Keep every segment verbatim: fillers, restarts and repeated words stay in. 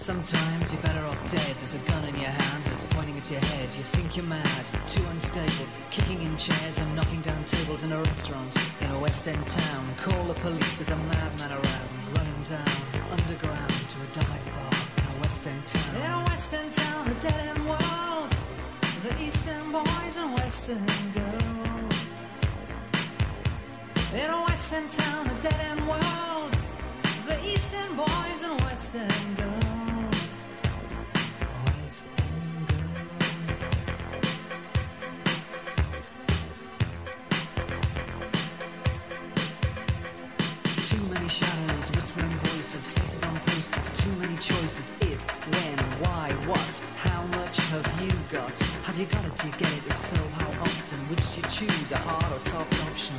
Sometimes you're better off dead. There's a gun in your hand that's pointing at your head. You think you're mad, too unstable, kicking in chairs and knocking down tables in a restaurant in a West End town. Call the police, there's a madman around, running down underground to a dive bar in a West End town. In a West End town, a dead end world, the Eastern boys and Western girls. In a West End town, a dead end world, the Eastern boys and Western girls. Shadows, whispering voices, faces on posters, too many choices. If, when, why, what, how much have you got? Have you got it, do you get it? If so, how often? Which do you choose, a hard or soft option?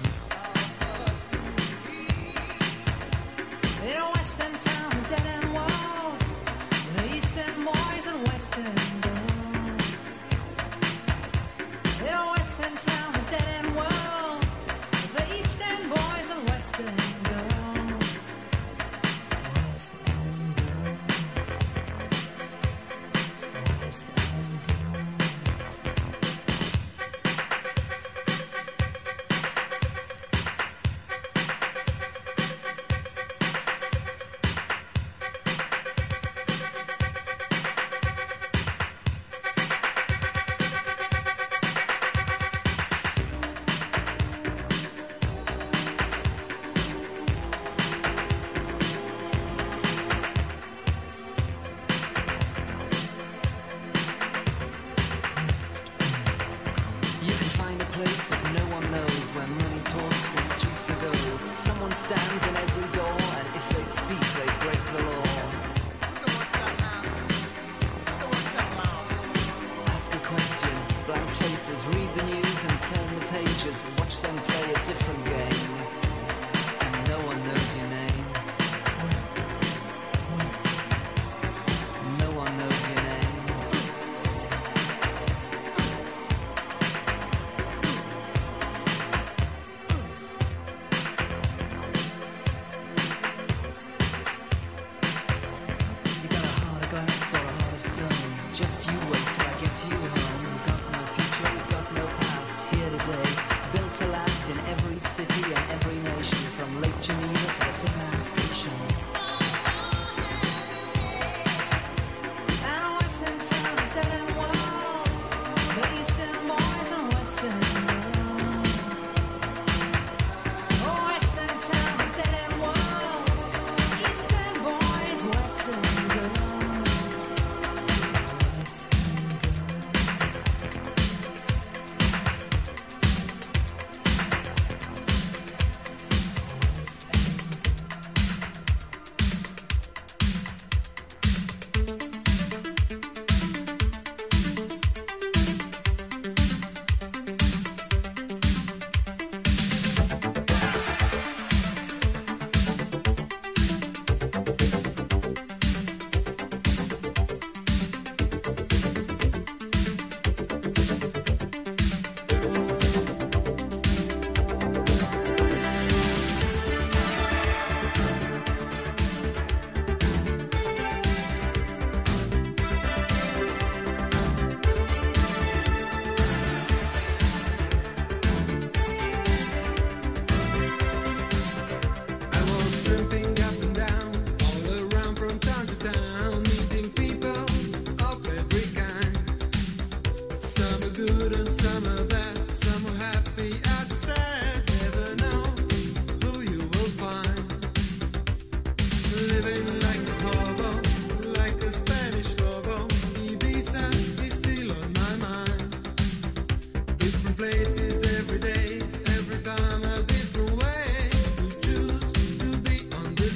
In a Western town, a dead end world, the Eastern boys and Western girls. In a Western town, a dead end world, the Eastern boys and Western girls. Every day, every time a different way to choose to be on the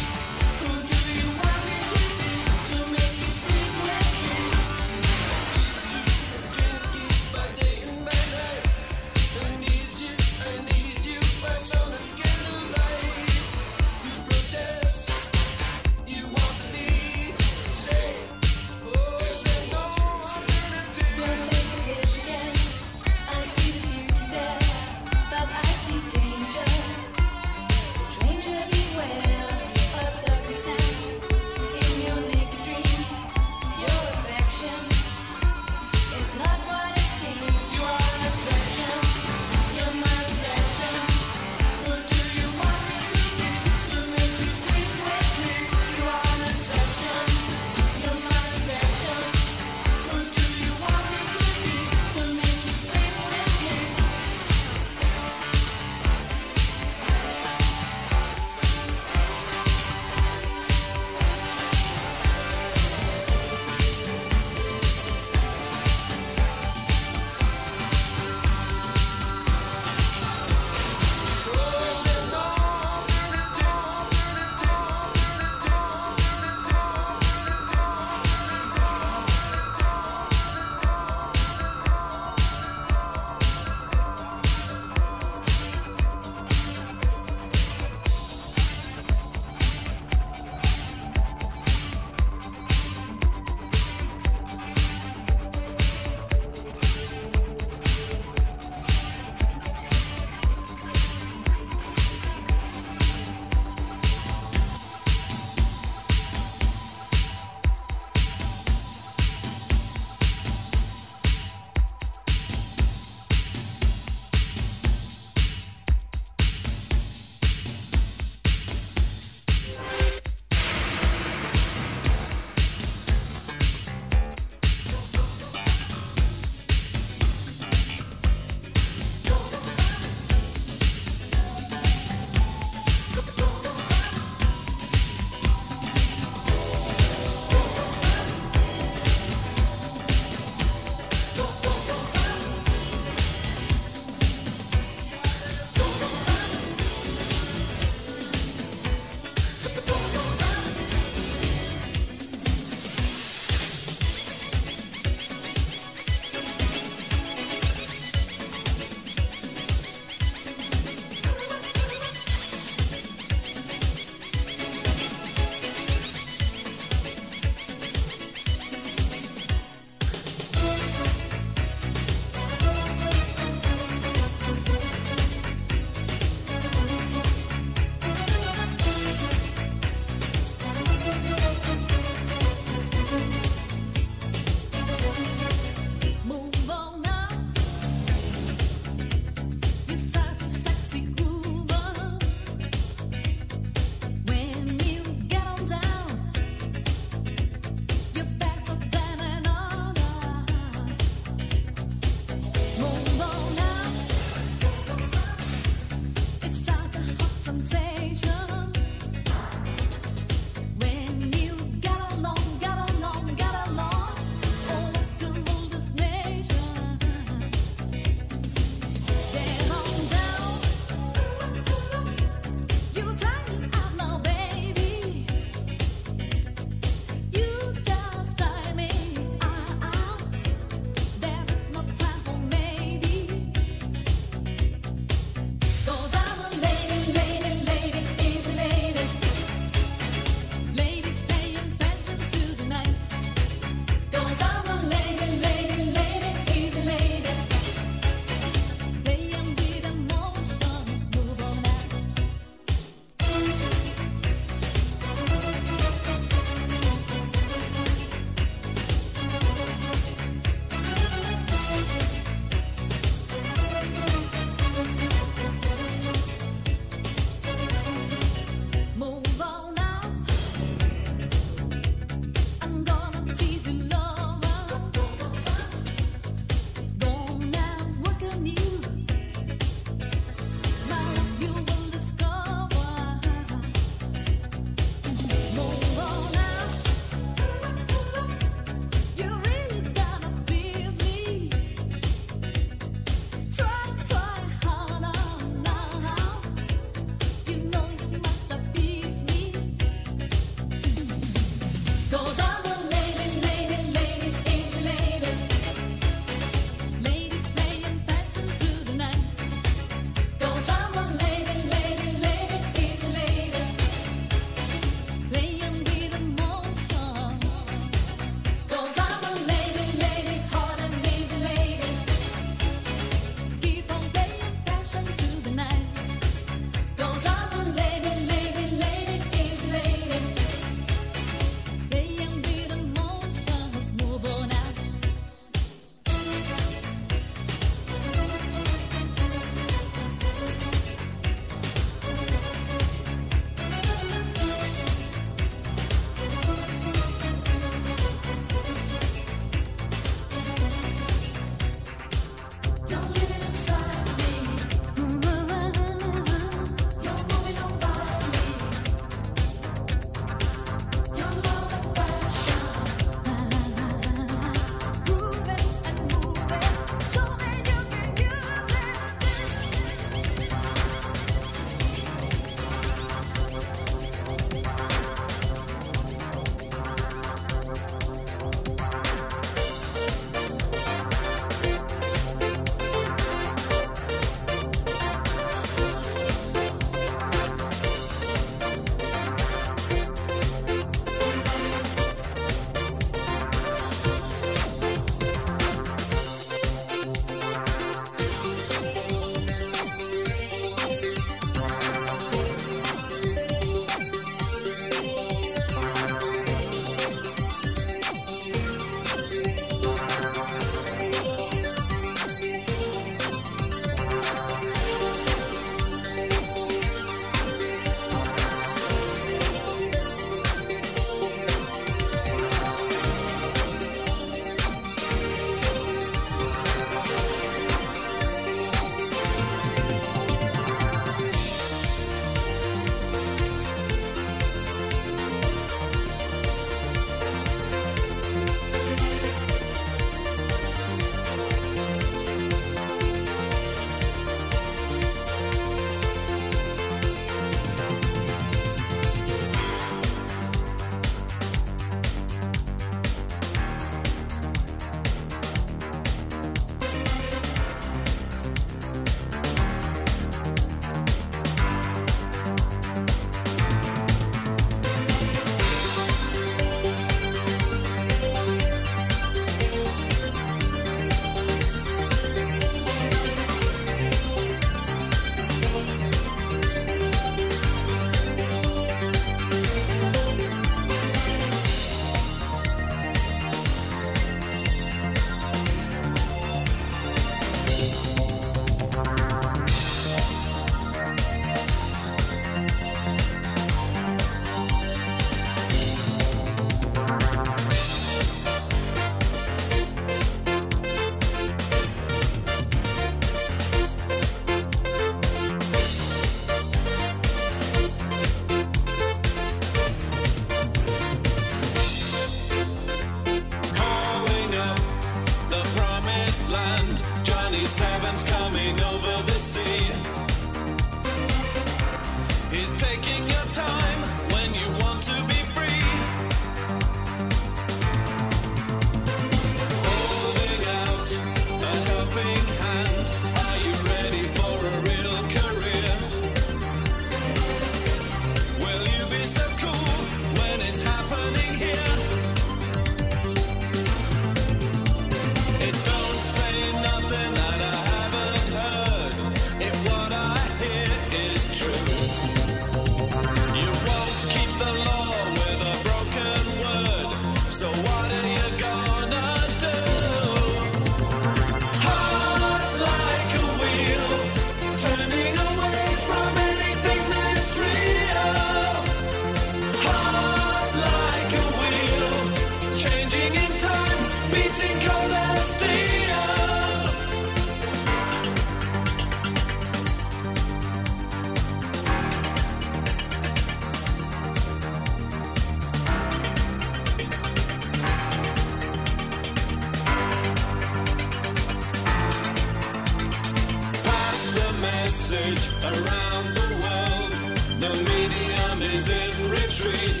message around the world. The medium is in retreat.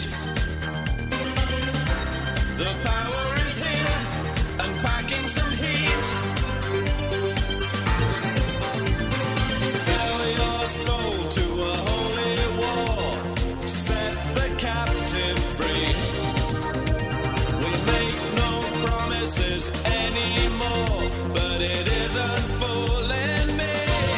The power is here and packing some heat. Sell your soul to a holy war. Set the captive free. We make no promises anymore, but it isn't fooling me.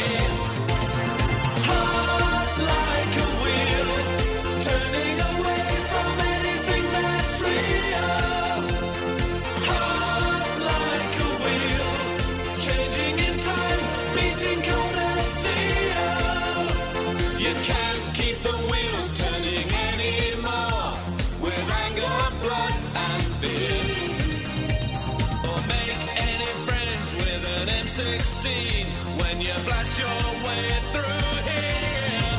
Heart like a wheel, turning away from anything that's real. Heart like a wheel, changing in time, beating cold as steel. You can't keep the wheels turning anymore with anger, blood, and fear. Or make any friends with an M sixteen when you blast your way through here.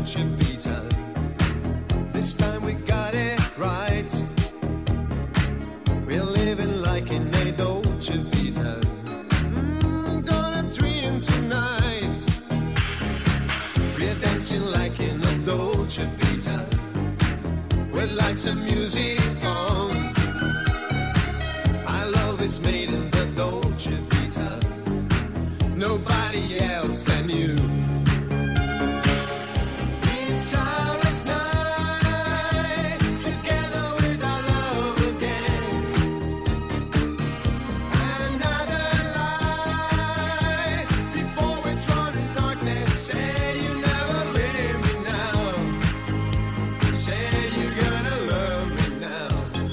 Dolce Vita. This time we got it right. We're living like in a Dolce Vita. Mm, gonna dream tonight. We're dancing like in a Dolce Vita. With lights and music on. Our love is made in the Dolce Vita. Nobody else than you. It's ours night, together with our love again. Another light, before we're drawn in darkness. Say you never leave me now. Say you're gonna love me now.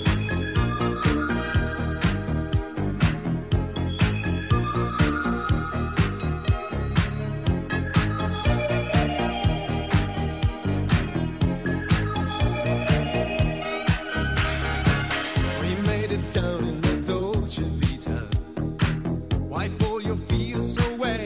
We made it down in the Dolce Vita. Wipe all your fears away.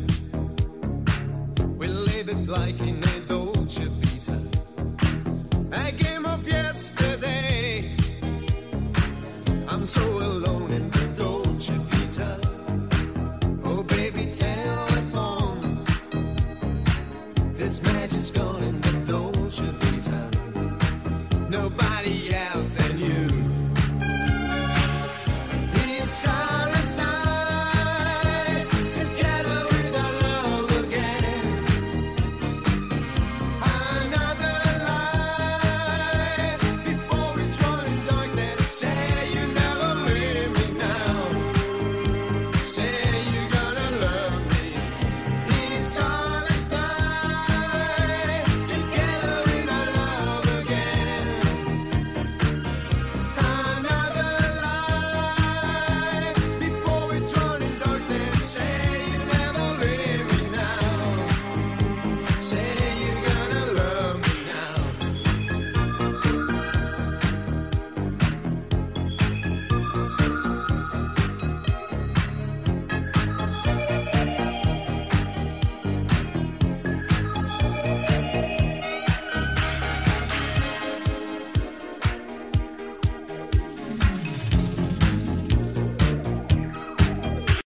We live it like in a Dolce Vita. A game of yesterday. I'm so alone in the Dolce Vita. Oh baby, telephone. This magic's gone in the Dolce Vita. Nobody else